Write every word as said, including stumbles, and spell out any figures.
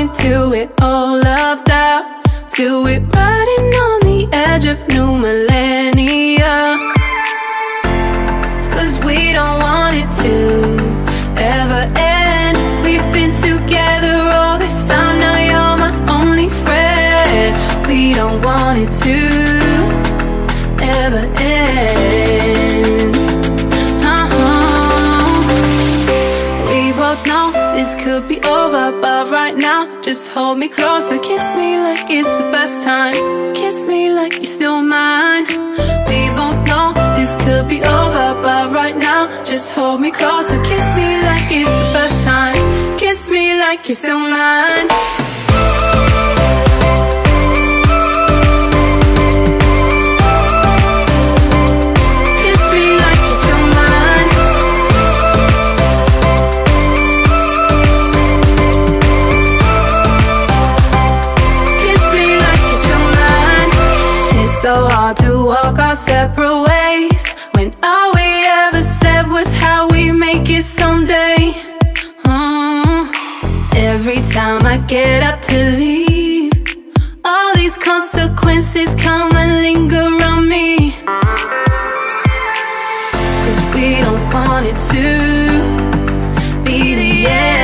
till we're all loved out, till we're riding on the edge of new millennia. Cause we don't want it to ever end. We've been together all this time, now you're my only friend. We don't want it to ever end. uh-huh. We both know this could be over, but right now just hold me closer. Kiss me like it's the best time, kiss me like you're still mine. We both know this could be over, but right now just hold me closer. Kiss me like it's the best time, kiss me like you're still mine. So hard to walk our separate ways when all we ever said was how we make it someday. uh, Every time I get up to leave, all these consequences come and linger on me. Cause we don't want it to be the end.